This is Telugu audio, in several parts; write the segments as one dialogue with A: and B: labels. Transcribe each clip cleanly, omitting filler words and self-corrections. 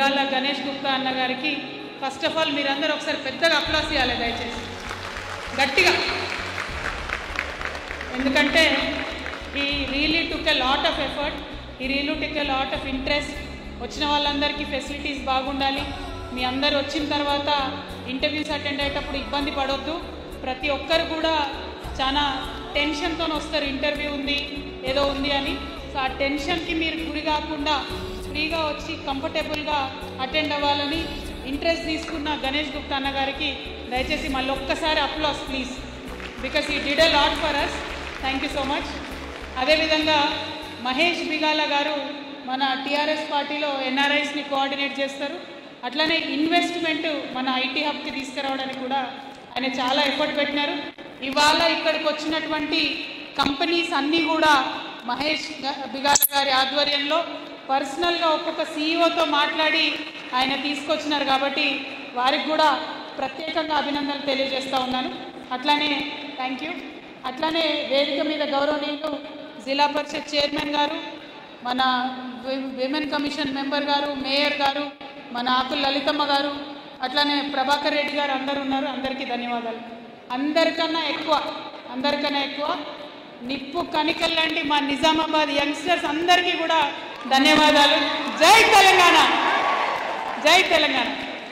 A: బిగాల గణేష్ గుప్తా అన్న గారికి ఫస్ట్ ఆఫ్ ఆల్ మీరందరూ ఒకసారి పెద్దగా అప్లాస్ చేయాలి దయచేసి గట్టిగా. ఎందుకంటే he really took a lot of effort, he really took a lot of interest. వచ్చిన వాళ్ళందరికీ ఫెసిలిటీస్ బాగుండాలి. మీ అందరు వచ్చిన తర్వాత ఇంటర్వ్యూస్ అటెండ్ అయ్యేటప్పుడు ఇబ్బంది పడొద్దు. ప్రతి ఒక్కరు కూడా చాలా టెన్షన్తో వస్తారు, ఇంటర్వ్యూ ఉంది ఏదో ఉంది అని. సో ఆ టెన్షన్కి మీరు గురి కాకుండా ఫ్రీగా వచ్చి కంఫర్టబుల్గా అటెండ్ అవ్వాలని ఇంట్రెస్ట్ తీసుకున్న గణేష్ గుప్తా అన్న గారికి దయచేసి మళ్ళీ ఒక్కసారి applause please, because he did a lot for us. Thank you so much. అదేవిధంగా మహేష్ బిగాల గారు మన టీఆర్ఎస్ పార్టీలో ఎన్ఆర్ఐస్ని కోఆర్డినేట్ చేస్తారు. అట్లనే ఇన్వెస్ట్మెంట్ మన ఐటీ హబ్కి తీసుకురావడానికి కూడా ఆయన చాలా ఎఫర్ట్ పెట్టినారు. ఇవాళ ఇక్కడికి వచ్చినటువంటి కంపెనీస్ అన్నీ కూడా మహేష్ బిగాల గారి ఆధ్వర్యంలో పర్సనల్గా ఒక్కొక్క సీఈఓతో మాట్లాడి ఆయన తీసుకొచ్చినారు. కాబట్టి వారికి కూడా ప్రత్యేకంగా అభినందనలు తెలియజేస్తూ ఉన్నాను. అట్లానే థ్యాంక్ యూ. అట్లానే వేదిక మీద గౌరవనీయులు జిల్లా పరిషత్ చైర్మన్ గారు, మన విమెన్ కమిషన్ మెంబర్ గారు, మేయర్ గారు, మన ఆకుల లలితమ్మ గారు, అట్లానే ప్రభాకర్ రెడ్డి గారు అందరూ ఉన్నారు. అందరికీ ధన్యవాదాలు. అందరికన్నా ఎక్కువ నిప్పు కనికల్లాంటి మా నిజామాబాద్ యంగ్స్టర్స్ అందరికీ కూడా ధన్యవాదాలు. జై తెలంగాణ, జై తెలంగాణ.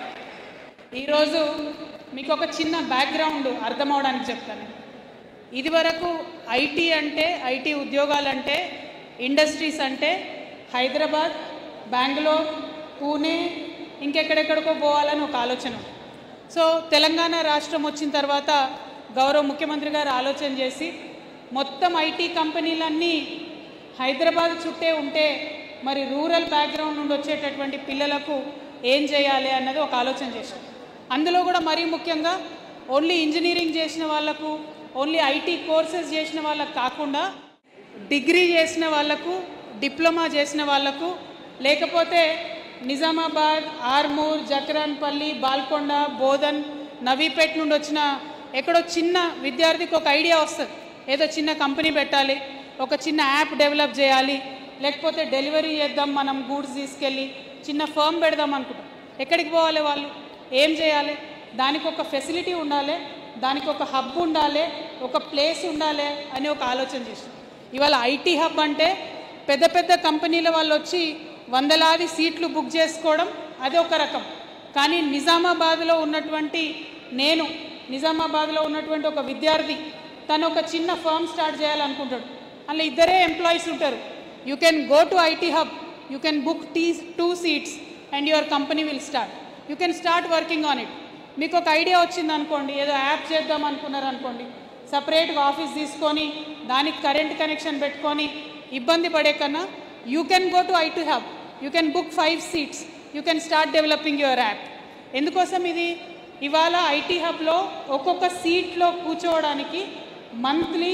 A: ఈరోజు మీకు ఒక చిన్న బ్యాక్గ్రౌండ్ అర్థమవడానికి చెప్తాను. ఇదివరకు ఐటీ అంటే, ఐటీ ఉద్యోగాలంటే, ఇండస్ట్రీస్ అంటే హైదరాబాద్, బెంగళూరు, పూణే, ఇంకెక్కడెక్కడికో పోవాలని ఒక ఆలోచన. సో తెలంగాణ రాష్ట్రం వచ్చిన తర్వాత గౌరవ ముఖ్యమంత్రి గారు ఆలోచన చేసి మొత్తం ఐటీ కంపెనీలన్నీ హైదరాబాద్ చుట్టే ఉంటే మరి రూరల్ బ్యాక్గ్రౌండ్ నుండి వచ్చేటటువంటి పిల్లలకు ఏం చేయాలి అన్నది ఒక ఆలోచన చేశాం. అందులో కూడా మరీ ముఖ్యంగా ఓన్లీ ఇంజనీరింగ్ చేసిన వాళ్ళకు, ఓన్లీ ఐటీ కోర్సెస్ చేసిన వాళ్ళకు కాకుండా డిగ్రీ చేసిన వాళ్ళకు, డిప్లొమా చేసిన వాళ్ళకు, లేకపోతే నిజామాబాద్, ఆర్మూర్, జక్రాన్పల్లి, బాల్కొండ, బోధన్, నవీపేట్ నుండి వచ్చిన ఎక్కడో చిన్న విద్యార్థికి ఒక ఐడియా వస్తుంది, ఏదో చిన్న కంపెనీ పెట్టాలి, ఒక చిన్న యాప్ డెవలప్ చేయాలి, లేకపోతే డెలివరీ చేద్దాం, మనం గూడ్స్ తీసుకెళ్ళి చిన్న ఫర్మ్ పెడదాం అనుకుంటాం. ఎక్కడికి పోవాలి, వాళ్ళు ఏం చేయాలి, దానికి ఒక ఫెసిలిటీ ఉండాలి, దానికి ఒక హబ్ ఉండాలి, ఒక ప్లేస్ ఉండాలి అని ఒక ఆలోచన చేసాం. ఇవాళ ఐటీ హబ్ అంటే పెద్ద పెద్ద కంపెనీల వాళ్ళు వచ్చి వందలాది సీట్లు బుక్ చేసుకోవడం అది ఒక రకం. కానీ నిజామాబాద్లో ఉన్నటువంటి నిజామాబాద్లో ఉన్నటువంటి ఒక విద్యార్థి తను ఒక చిన్న ఫర్మ్ స్టార్ట్ చేయాలనుకుంటాడు. అందులో ఇద్దరే ఎంప్లాయీస్ ఉంటారు. You can go to IT hub, you can book 2 seats and your company will start. You can start working on it. మీకు ఒక ఐడియా వచ్చింది అనుకోండి, ఏదో యాప్ చేద్దాం అనుకున్నారు అనుకోండి, సపరేట్గా ఆఫీస్ తీసుకొని దానికి కరెంట్ కనెక్షన్ పెట్టుకొని ఇబ్బంది పడే కన్నా you can go to IT hub, you can book 5 seats, you can start developing your app. ఎందుకోసం ఇది, ఇవాళ ఐటీ హబ్లో ఒక్కొక్క సీట్లో కూర్చోవడానికి మంత్లీ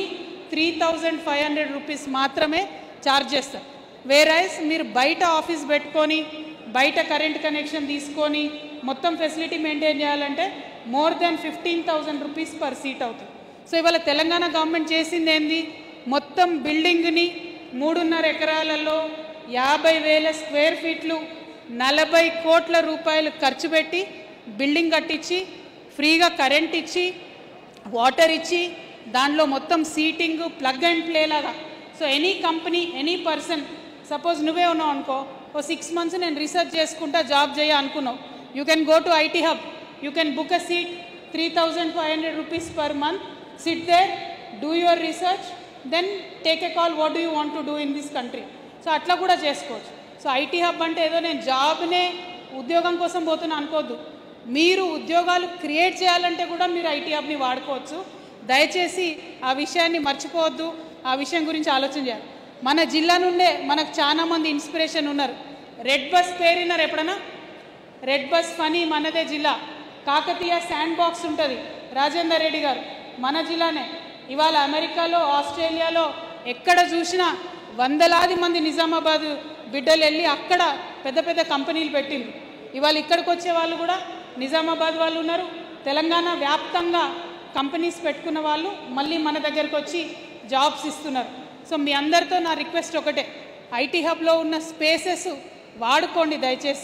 A: 3,500 రూపీస్ మాత్రమే ఛార్జ్ చేస్తారు. వేరైస్ మీరు బయట ఆఫీస్ పెట్టుకొని బయట కరెంట్ కనెక్షన్ తీసుకొని మొత్తం ఫెసిలిటీ మెయింటైన్ చేయాలంటే more than 15,000 rupees per seat అవుతుంది. సో ఇవాళ తెలంగాణ గవర్నమెంట్ చేసింది ఏంది, మొత్తం బిల్డింగ్ని 3.5 ఎకరాలలో 50,000 స్క్వేర్ ఫీట్లు 40 కోట్ల రూపాయలు ఖర్చు పెట్టి బిల్డింగ్ కట్టించి, ఫ్రీగా కరెంట్ ఇచ్చి, వాటర్ ఇచ్చి, దానిలో మొత్తం సీటింగ్ ప్లగ్ అండ్ ప్లే లాగా. So any company, any person, suppose నువ్వే ఉన్నావు అనుకో, ఓ 6 months నేను రీసెర్చ్ చేసుకుంటా జాబ్ చేయ అనుకున్నావు, you can go to IT hub, you can book a seat 3,500 rupees per month, sit there, do your research, then take a call, what do you want to do in this country. So అట్లా కూడా చేసుకోవచ్చు. సో ఐటీ హబ్ అంటే ఏదో నేను జాబ్నే ఉద్యోగం కోసం పోతున్నా అనుకోవద్దు. మీరు ఉద్యోగాలు క్రియేట్ చేయాలంటే కూడా మీరు ఐటీ హబ్ని వాడుకోవచ్చు. దయచేసి ఆ విషయాన్ని మర్చిపోవద్దు, ఆ విషయం గురించి ఆలోచన చేయాలి. మన జిల్లా నుండే మనకు చాలామంది ఇన్స్పిరేషన్ ఉన్నారు. రెడ్ బస్ పేరున్నారు ఎప్పుడన్నా? రెడ్ బస్ ఫనీ మనదే జిల్లా. కాకతీయ శాండ్ బాక్స్ ఉంటుంది, రాజేందర్ రెడ్డి గారు మన జిల్లానే. ఇవాళ అమెరికాలో, ఆస్ట్రేలియాలో ఎక్కడ చూసినా వందలాది మంది నిజామాబాద్ బిడ్డలు వెళ్ళి అక్కడ పెద్ద పెద్ద కంపెనీలు పెట్టిండ్రు. ఇవాళ ఇక్కడికి వచ్చే వాళ్ళు కూడా నిజామాబాద్ వాళ్ళు ఉన్నారు. తెలంగాణ వ్యాప్తంగా కంపెనీస్ పెట్టుకున్న వాళ్ళు మళ్ళీ మన దగ్గరకు వచ్చి జాబ్స్ ఇస్తున్నారు. సో మీ అందరితో నా రిక్వెస్ట్ ఒకటే, ఐటీ హబ్లో ఉన్న స్పేసెస్ వాడుకోండి దయచేసి.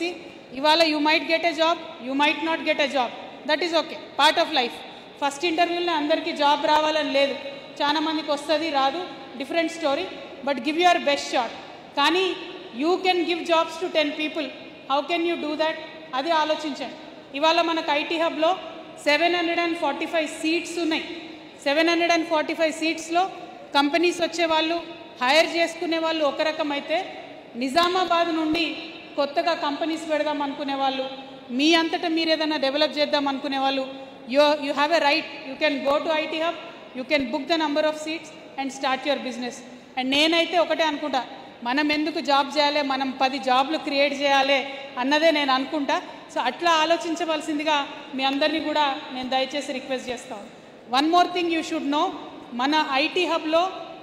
A: ఇవాళ you might get a job, you might not get a job, that is okay, part of life. First ఇంటర్వ్యూలో అందరికీ జాబ్ రావాలని లేదు, చాలా మందికి వస్తుంది రాదు, different story. But give your best shot. కానీ you can give jobs to 10 people. How can you do that? అది ఆలోచించండి. ఇవాళ మనకు ఐటీ హబ్లో 745 సీట్స్ ఉన్నాయి. 745 సీట్స్లో కంపెనీస్ వచ్చేవాళ్ళు, హైర్ చేసుకునే వాళ్ళు ఒక రకం అయితే, నిజామాబాద్ నుండి కొత్తగా కంపెనీస్ పెడదాం అనుకునే వాళ్ళు, మీ అంతటా మీరు ఏదైనా డెవలప్ చేద్దాం అనుకునే వాళ్ళు, you have a right. You can go to IT hub, you can book the number of seats and start your business. And నేనైతే ఒకటే అనుకుంటా, మనం ఎందుకు జాబ్ చేయాలి, మనం 10 జాబ్లు క్రియేట్ చేయాలి అన్నదే నేను అనుకుంటా. సో అట్లా ఆలోచించవలసిందిగా మీ అందరినీ కూడా నేను దయచేసి రిక్వెస్ట్ చేస్తాను. One more thing you should know, మన ఐటీ హబ్లో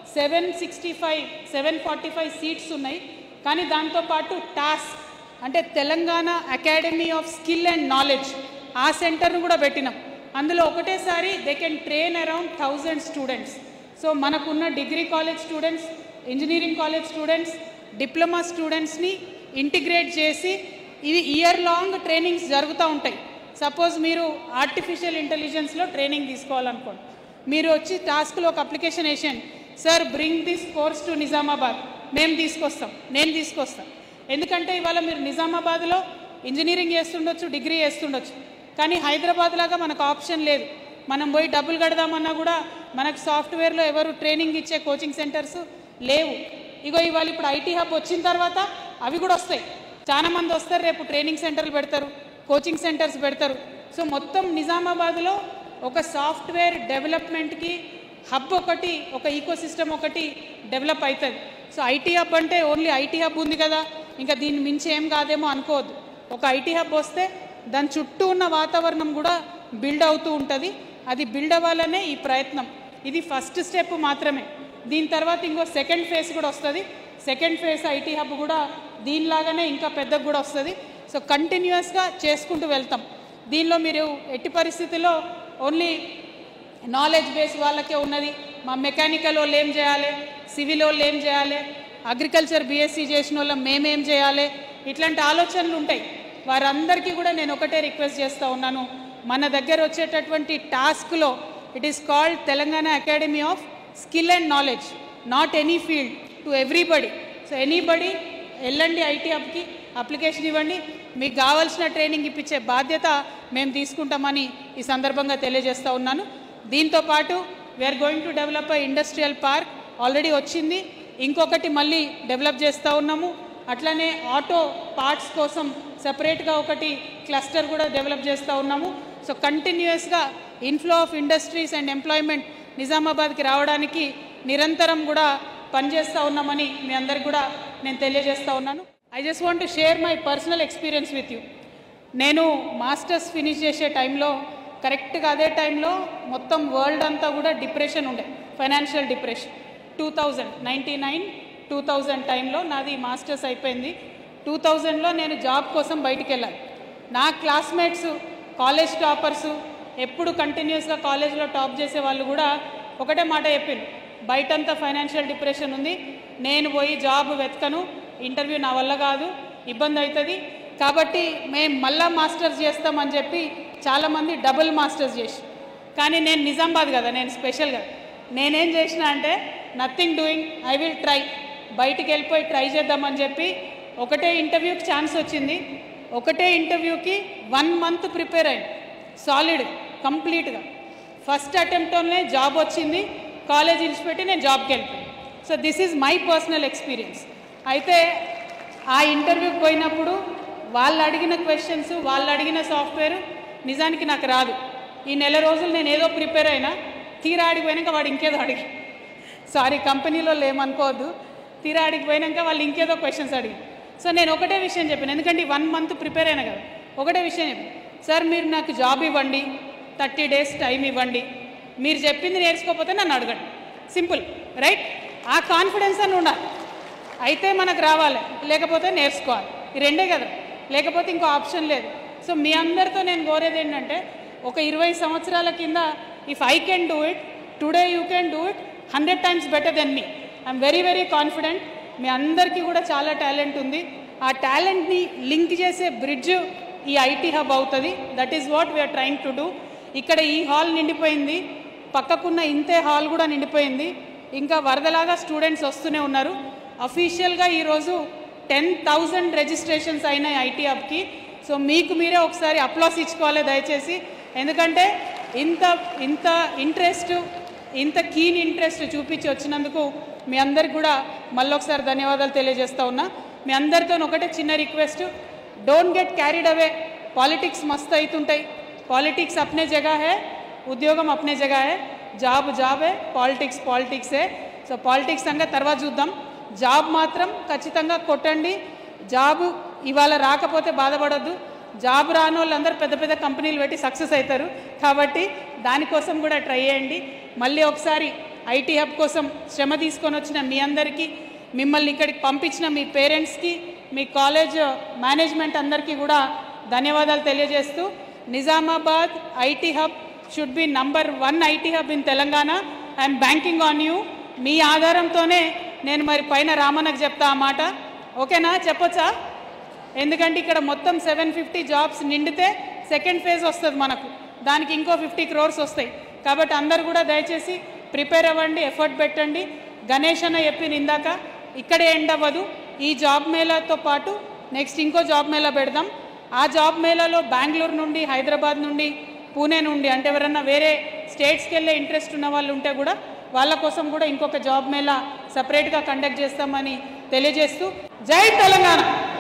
A: 745 సీట్స్ ఉన్నాయి. కానీ దాంతోపాటు టాస్క్ అంటే Telangana academy of skill and knowledge, ఆ సెంటర్ను కూడా పెట్టినాం. అందులో ఒకటేసారి they can train around 1000 students. So మనకున్న degree college students, engineering college students, diploma స్టూడెంట్స్ని ఇంటిగ్రేట్ చేసి ఇవి ఇయర్ లాంగ్ ట్రైనింగ్స్ జరుగుతూ ఉంటాయి. సపోజ్ మీరు ఆర్టిఫిషియల్ ఇంటెలిజెన్స్లో ట్రైనింగ్ తీసుకోవాలనుకోండి, మీరు వచ్చి టాస్క్లో ఒక అప్లికేషన్ వేసాను, sir bring this course to Nizamabad, మేము తీసుకొస్తాం, నేను తీసుకొస్తాను. ఎందుకంటే ఇవాళ మీరు నిజామాబాద్లో ఇంజనీరింగ్ చేస్తుండొచ్చు, డిగ్రీ చేస్తుండొచ్చు, కానీ హైదరాబాద్ లాగా మనకు ఆప్షన్ లేదు. మనం పోయి డబ్బులు కడదామన్నా కూడా మనకు సాఫ్ట్వేర్లో ఎవరు ట్రైనింగ్ ఇచ్చే కోచింగ్ సెంటర్స్ లేవు. ఇవాళ ఇప్పుడు ఐటీ హబ్ వచ్చిన తర్వాత అవి కూడా వస్తాయి. చాలామంది వస్తారు, రేపు ట్రైనింగ్ సెంటర్లు పెడతారు, కోచింగ్ సెంటర్స్ పెడతారు. సో మొత్తం నిజామాబాద్లో ఒక సాఫ్ట్వేర్ డెవలప్మెంట్కి హబ్ ఒకటి, ఒక ఈకో సిస్టమ్ ఒకటి డెవలప్ అవుతుంది. సో ఐటీ హబ్ అంటే ఓన్లీ ఐటీ హబ్ ఉంది కదా, ఇంకా దీన్ని మించి ఏం కాదేమో అనుకోవద్దు. ఒక ఐటీ హబ్ వస్తే దాని చుట్టూ ఉన్న వాతావరణం కూడా బిల్డ్ అవుతూ ఉంటుంది. అది బిల్డ్ అవ్వాలనే ఈ ప్రయత్నం. ఇది ఫస్ట్ స్టెప్ మాత్రమే. దీని తర్వాత ఇంకో సెకండ్ ఫేజ్ కూడా వస్తుంది. సెకండ్ ఫేజ్ ఐటీ హబ్ కూడా దీనిలాగానే ఇంకా పెద్దగా కూడా వస్తుంది. సో కంటిన్యూస్గా చేసుకుంటూ వెళ్తాం. దీనిలో మీరు ఎట్టి పరిస్థితుల్లో ఓన్లీ నాలెడ్జ్ బేస్ వాళ్ళకే ఉన్నది. మా మెకానికల్ వాళ్ళు ఏం చేయాలి, సివిల్ వాళ్ళు ఏం చేయాలి, అగ్రికల్చర్ బీఎస్సీ చేసిన వాళ్ళం మేమేం చేయాలి, ఇట్లాంటి ఆలోచనలు ఉంటాయి. వారందరికీ కూడా నేను ఒకటే రిక్వెస్ట్ చేస్తూ ఉన్నాను, మన దగ్గర వచ్చేటటువంటి టాస్క్లో it is called Telangana academy of skill and knowledge, not any field, to everybody. So anybody వెళ్ళండి ఐటీ హబ్కి, అప్లికేషన్ ఇవ్వండి, మీకు కావాల్సిన ట్రైనింగ్ ఇప్పించే బాధ్యత మేము తీసుకుంటామని ఈ సందర్భంగా తెలియజేస్తూ ఉన్నాను. దీంతోపాటు we are going to develop a industrial park, already వచ్చింది, ఇంకొకటి మళ్ళీ డెవలప్ చేస్తూ ఉన్నాము. అట్లనే ఆటో పార్ట్స్ కోసం సెపరేట్గా ఒకటి క్లస్టర్ కూడా డెవలప్ చేస్తూ ఉన్నాము. సో కంటిన్యూస్గా inflow of industries and employment నిజామాబాద్కి రావడానికి నిరంతరం కూడా పనిచేస్తూ ఉన్నామని మీ అందరికి కూడా నేను తెలియజేస్తూ ఉన్నాను. I just want to share my personal experience with you. నేను మాస్టర్స్ ఫినిష్ చేసే టైంలో, కరెక్ట్గా అదే టైంలో మొత్తం వరల్డ్ అంతా కూడా డిప్రెషన్ ఉండే, ఫైనాన్షియల్ డిప్రెషన్. 2000 టైంలో నాది మాస్టర్స్ అయిపోయింది. 2000లో నేను జాబ్ కోసం బయటికి వెళ్ళాను. నా క్లాస్మేట్స్ కాలేజ్ టాపర్సు, ఎప్పుడు కంటిన్యూస్గా కాలేజ్లో టాప్ చేసే వాళ్ళు కూడా ఒకటే మాట చెప్పింది, బయటంతా ఫైనాన్షియల్ డిప్రెషన్ ఉంది, నేను పోయి జాబ్ వెతకను, ఇంటర్వ్యూ నా వల్ల కాదు, ఇబ్బంది అవుతుంది, కాబట్టి మేము మళ్ళా మాస్టర్స్ చేస్తామని చెప్పి చాలామంది డబుల్ మాస్టర్స్ చేసి. కానీ నేను నిజామాబాద్ కదా, నేను స్పెషల్ కదా, నేనేం చేసిన అంటే nothing doing, I will try, బయటికి వెళ్ళిపోయి ట్రై చేద్దామని చెప్పి ఒకటే ఇంటర్వ్యూకి ఛాన్స్ వచ్చింది. ఒకటే ఇంటర్వ్యూకి 1 month ప్రిపేర్ అయ్యింది, సాలిడ్ కంప్లీట్గా. ఫస్ట్ అటెంప్ట్లోనే జాబ్ వచ్చింది, కాలేజ్ ఇన్స్పెట్టి నేను జాబ్కి వెళ్ళిపోయాను. So this is my personal experience. అయితే ఆ ఇంటర్వ్యూకి పోయినప్పుడు వాళ్ళు అడిగిన క్వశ్చన్స్, వాళ్ళు అడిగిన సాఫ్ట్వేర్ నిజానికి నాకు రాదు. ఈ నెల రోజులు నేను ఏదో ప్రిపేర్ అయినా, తీరా ఆడిపోయాక వాడు ఇంకేదో అడిగి, సారీ కంపెనీలో ఏమనుకోవద్దు, తీరా ఆడిపోయాక వాళ్ళు ఇంకేదో క్వశ్చన్స్ అడిగి. సో నేను ఒకటే విషయం చెప్పాను, ఎందుకంటే 1 month ప్రిపేర్ అయినా కదా, ఒకటే విషయం చెప్పాను, సార్ మీరు నాకు జాబ్ ఇవ్వండి, 30 days టైం ఇవ్వండి, మీరు చెప్పింది నేర్చుకోకపోతే నన్ను అడగండి, సింపుల్, రైట్? ఆ కాన్ఫిడెన్స్ అని ఉండాలి. అయితే మనకు రావాలి, లేకపోతే నేర్చుకోవాలి, ఈ రెండే కదా, లేకపోతే ఇంకో ఆప్షన్ లేదు. సో మీ అందరితో నేను కోరేది ఏంటంటే, ఒక 20 సంవత్సరాల కింద if I can do it, today you can do it 100 times better than me. I'm very very confident. మీ అందరికీ కూడా చాలా టాలెంట్ ఉంది. ఆ టాలెంట్ని లింక్ చేసే బ్రిడ్జ్ ఈ ఐటీ హబ్ అవుతుంది. That is what we are trying to do. ఇక్కడ ఈ హాల్ నిండిపోయింది, పక్కకున్న ఇంతే హాల్ కూడా నిండిపోయింది, ఇంకా వరదలాగా స్టూడెంట్స్ వస్తూనే ఉన్నారు. అఫీషియల్గా ఈరోజు 10,000 రిజిస్ట్రేషన్స్ అయినాయి ఐటీ హబ్కి. సో మీకు మీరే ఒకసారి అప్లాస్ ఇచ్చుకోవాలి దయచేసి, ఎందుకంటే ఇంత ఇంట్రెస్ట్, ఇంత కీన్ ఇంట్రెస్ట్ చూపించి వచ్చినందుకు మీ అందరికి కూడా మళ్ళొకసారి ధన్యవాదాలు తెలియజేస్తూ ఉన్నా. మీ అందరితో ఒకటే చిన్న request, don't get carried away. Politics మస్తు అవుతుంటాయి, పాలిటిక్స్ అప్నే జగह है, ఉద్యోగం అప్నే జగह है, జాబ్ జాబే, పాలిటిక్స్ పాలిటిక్సే. సో పాలిటిక్స్ సంగతి తర్వాత చూద్దాం. జాబ్ మాత్రం ఖచ్చితంగా కొట్టండి. జాబు ఇవాళ రాకపోతే బాధపడొద్దు. జాబ్ రాని వాళ్ళందరూ పెద్ద పెద్ద కంపెనీలు పెట్టి సక్సెస్ అవుతారు. కాబట్టి దానికోసం కూడా ట్రై చేయండి. మళ్ళీ ఒకసారి ఐటీ హబ్ కోసం శ్రమ తీసుకొని వచ్చిన మీ అందరికీ, మిమ్మల్ని ఇక్కడికి పంపించిన మీ పేరెంట్స్కి, మీ కాలేజ్ మేనేజ్మెంట్ అందరికీ కూడా ధన్యవాదాలు తెలియజేస్తూ, Nizamabad IT hub should be number 1 IT hub in Telangana. I'm banking on you. మీ ఆధారంతోనే నేను మరి పైన రామన్నకు చెప్తా ఆ మాట. ఓకేనా? చెప్పొచ్చా? ఎందుకంటే ఇక్కడ మొత్తం 750 జాబ్స్ నిండితే సెకండ్ ఫేజ్ వస్తుంది మనకు, దానికి ఇంకో 50 crores వస్తాయి. కాబట్టి అందరు కూడా దయచేసి ప్రిపేర్ అవ్వండి, ఎఫర్ట్ పెట్టండి. గణేష్ అన్న చెప్పిన ఇందాక ఇక్కడే ఎండ్ అవ్వదు. ఈ జాబ్ మేళాతో పాటు నెక్స్ట్ ఇంకో జాబ్ మేళా పెడదాం. ఆ జాబ్ మేళాలో బెంగళూరు నుండి, హైదరాబాద్ నుండి, పూణే నుండి, అంటే ఎవరన్నా వేరే స్టేట్స్కి వెళ్ళే ఇంట్రెస్ట్ ఉన్న వాళ్ళు ఉంటే కూడా వాళ్ళ కోసం కూడా ఇంకొక జాబ్ మేళా సపరేట్గా కండక్ట్ చేస్తామని తెలియజేస్తూ, జై తెలంగాణ.